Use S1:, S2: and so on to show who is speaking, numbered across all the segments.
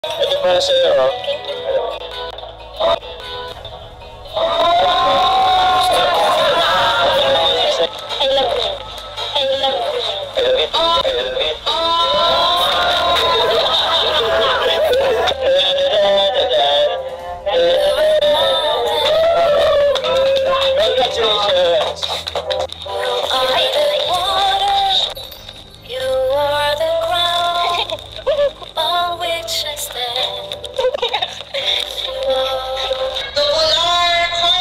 S1: Ito para sa'yo.
S2: I love you. I love you.
S1: I love it. I love it. Congratulations!
S2: I like water. You are the ground on which I stand. You are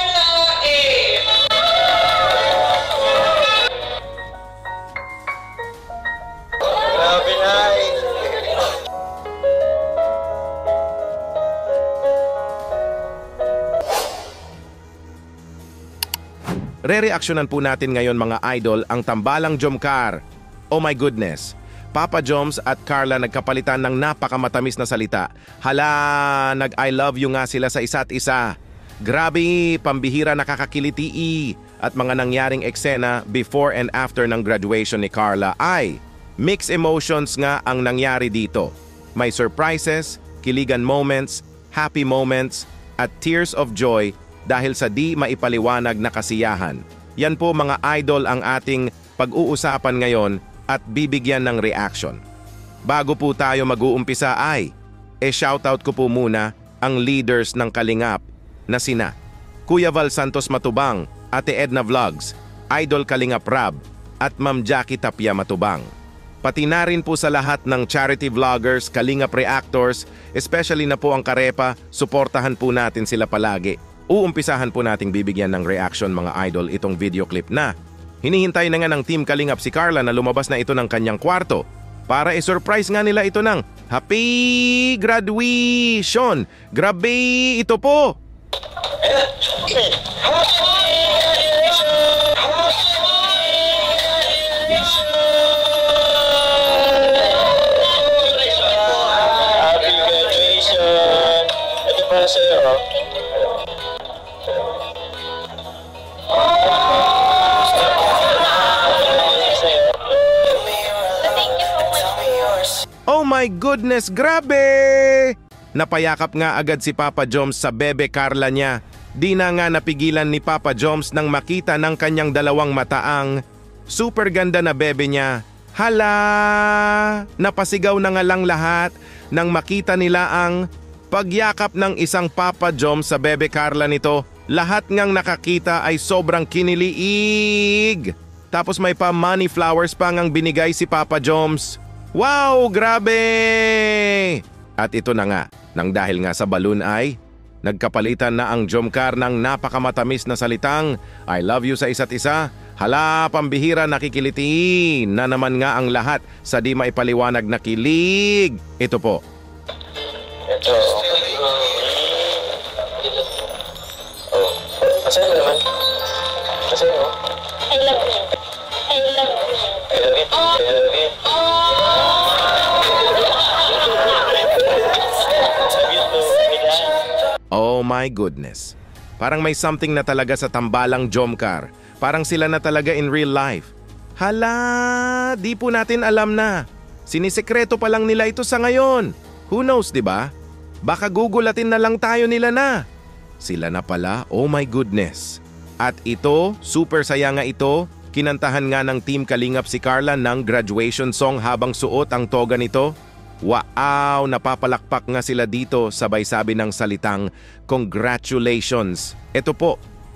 S1: Grabe na eh.
S3: Re-reaksyonan po natin ngayon mga idol ang tambalang Jomcar. Oh my goodness. Papa Joms at Carla nagkapalitan ng napakamatamis na salita. Hala, nag-I love you nga sila sa isa't isa. Grabe, pambihira nakakakiliti at mga nangyaring eksena before and after ng graduation ni Carla ay mixed emotions nga ang nangyari dito. May surprises, kiligan moments, happy moments, at tears of joy dahil sa di maipaliwanag na kasiyahan. Yan po mga idol ang ating pag-uusapan ngayon at bibigyan ng reaction. Bago po tayo mag-uumpisa ay, shoutout ko po muna ang leaders ng Kalingap na sina Kuya Val Santos Matubang, Ate Edna Vlogs, Idol Kalingap Rab, at Ma'am Jackie Tapia Matubang. Pati na rin po sa lahat ng charity vloggers, Kalingap Reactors, especially na po ang Karepa, suportahan po natin sila palagi. Uumpisahan po nating bibigyan ng reaction mga idol itong video clip na hinihintay na nga ng Team Kalingap si Carla na lumabas na ito ng kanyang kwarto para i-surprise nga nila ito ng Happy Graduation! Grabe ito po!
S1: Happy graduation! Ito para sa'yo.
S2: Thank you so much.
S3: Oh my goodness, grabe! Napayakap nga agad si Papa Joms sa bebe Carla niya. Di na nga napigilan ni Papa Joms nang makita ng kanyang dalawang mataang super ganda na bebe niya. Hala! Napasigaw na nga lang lahat nang makita nila ang pagyakap ng isang Papa Joms sa bebe Carla nito. Lahat ngang nakakita ay sobrang kiniliig. Tapos may pa money flowers pa ngang binigay si Papa Joms. Wow, grabe! At ito na nga, nang dahil nga sa balloon ay nagkapalitan na ang Jomcar ng napakamatamis na salitang I love you sa isa't isa. Hala, pambihira nakikiliti na naman nga ang lahat sa di maipaliwanag na kilig. Ito po.
S1: Ito. Oh. Masaya naman. Masaya mo.
S2: I love you. I love you.
S1: I love it. I love it. Sabi ito, Mila.
S3: Oh my goodness. Parang may something na talaga sa tambalang Jomcar. Parang sila na talaga in real life. Hala, di po natin alam na. Sinisekreto pa lang nila ito sa ngayon. Who knows, di ba? Baka gugulatin na lang tayo nila na. Sila na pala, oh my goodness. At ito, super saya nga ito. Kinantahan nga ng Team Kalingap si Carla ng graduation song habang suot ang toga nito. Wow, napapalakpak nga sila dito sabay sabi ng salitang congratulations. Ito po.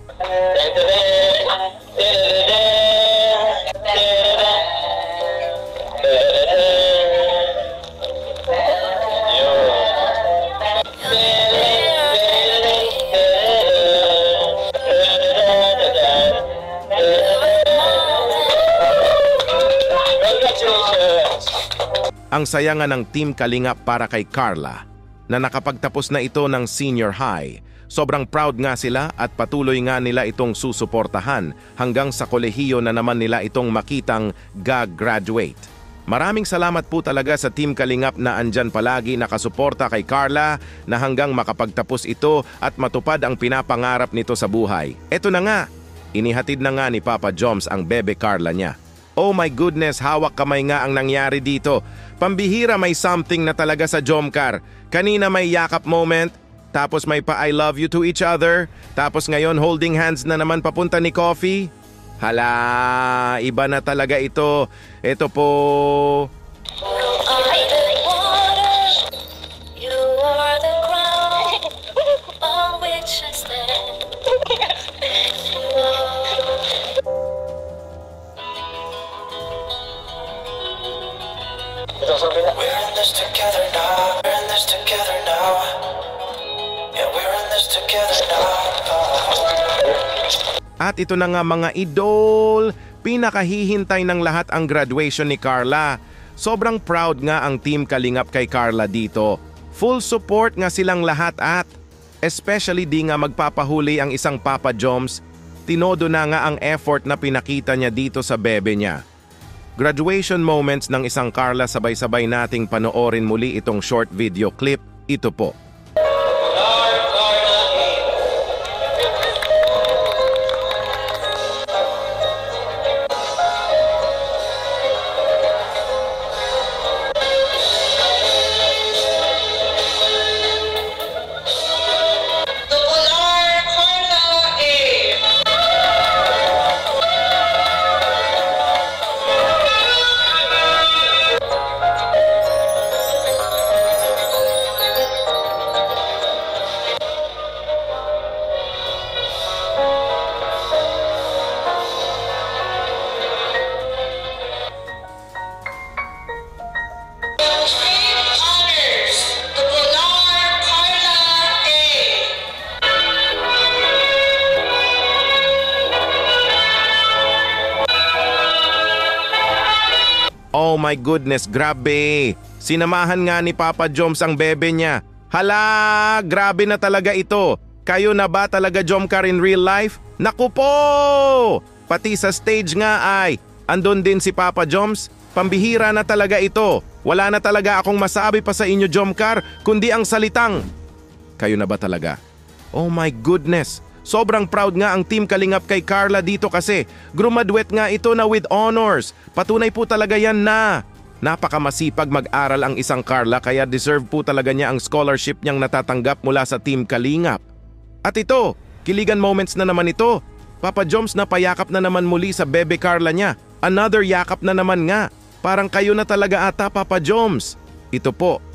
S1: Congratulations!
S3: Ang saya nga ng Team Kalingap para kay Carla na nakapagtapos na ito ng senior high. Sobrang proud nga sila at patuloy nga nila itong susuportahan hanggang sa kolehiyo na naman nila itong makitang gagraduate. Maraming salamat po talaga sa Team Kalingap na andyan palagi nakasuporta kay Carla na hanggang makapagtapos ito at matupad ang pinapangarap nito sa buhay. Eto na nga, inihatid na nga ni Papa Joms ang bebe Carla niya. Oh my goodness, hawak kamay nga ang nangyari dito. Pambihira, may something na talaga sa Jomcar. Kanina may yakap moment, tapos may pa I love you to each other, tapos ngayon holding hands na naman papunta ni Coffee. Hala, iba na talaga ito. Ito po.
S1: Ito sabi na.
S4: We're in this together now. We're in this together now. Yeah, we're in this together now.
S3: At ito na nga mga idol, pinakahihintay ng lahat ang graduation ni Carla. Sobrang proud nga ang Team Kalingap kay Carla dito. Full support nga silang lahat at especially di nga magpapahuli ang isang Papa Joms, tinodo na nga ang effort na pinakita niya dito sa bebe niya. Graduation moments ng isang Carla, sabay-sabay nating panoorin muli itong short video clip. Ito po. Oh my goodness, grabe! Sinamahan nga ni Papa Joms ang bebe niya. Hala, grabe na talaga ito. Kayo na ba talaga Jomcar in real life? Naku po! Pati sa stage nga ay, andun din si Papa Joms. Pambihira na talaga ito. Wala na talaga akong masabi pa sa inyo Jomcar, kundi ang salitang, kayo na ba talaga? Oh my goodness! Sobrang proud nga ang Team Kalingap kay Carla dito kasi graduate nga ito na with honors. Patunay po talaga yan na napakamasipag mag-aral ang isang Carla kaya deserve po talaga niya ang scholarship niyang natatanggap mula sa Team Kalingap. At ito, kiligan moments na naman ito. Papa Joms na payakap na naman muli sa bebe Carla niya. Another yakap na naman nga. Parang kayo na talaga ata Papa Joms. Ito po.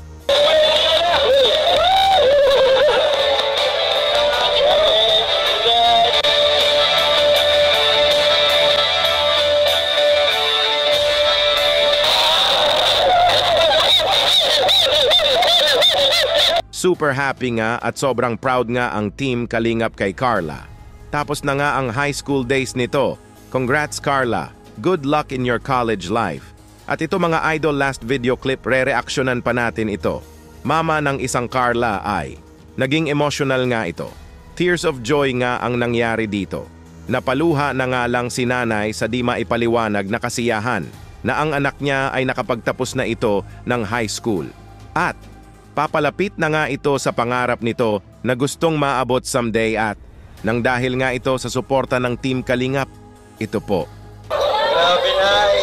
S3: Super happy nga at sobrang proud nga ang Team Kalingap kay Carla. Tapos na nga ang high school days nito. Congrats Carla. Good luck in your college life. At ito mga idol, last video clip, re-reactionan pa natin ito. Mama ng isang Carla ay naging emotional nga ito. Tears of joy nga ang nangyari dito. Napaluha na nga lang si nanay sa di maipaliwanag na kasiyahan na ang anak niya ay nakapagtapos na ito ng high school. At papalapit na nga ito sa pangarap nito na gustong maabot someday at nang dahil nga ito sa suporta ng Team Kalingap, ito po.
S1: Grabe na eh.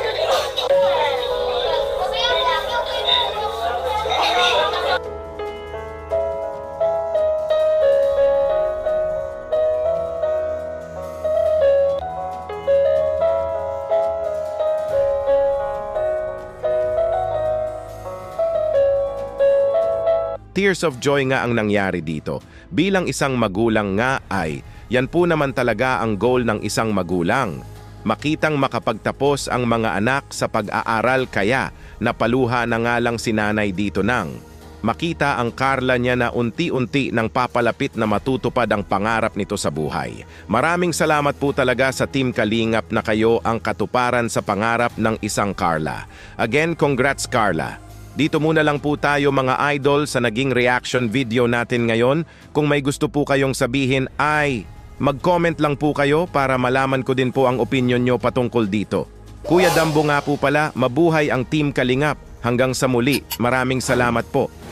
S3: Tears of joy nga ang nangyari dito. Bilang isang magulang nga ay, yan po naman talaga ang goal ng isang magulang. Makitang makapagtapos ang mga anak sa pag-aaral kaya napaluha na nga lang si nanay dito nang makita ang Carla niya na unti-unti nang papalapit na matutupad ang pangarap nito sa buhay. Maraming salamat po talaga sa Team Kalingap na kayo ang katuparan sa pangarap ng isang Carla. Again, congrats Carla. Dito muna lang po tayo mga idol sa naging reaction video natin ngayon. Kung may gusto po kayong sabihin ay mag-comment lang po kayo para malaman ko din po ang opinion nyo patungkol dito. Kuya Dambo nga po pala, mabuhay ang Team Kalingap. Hanggang sa muli, maraming salamat po.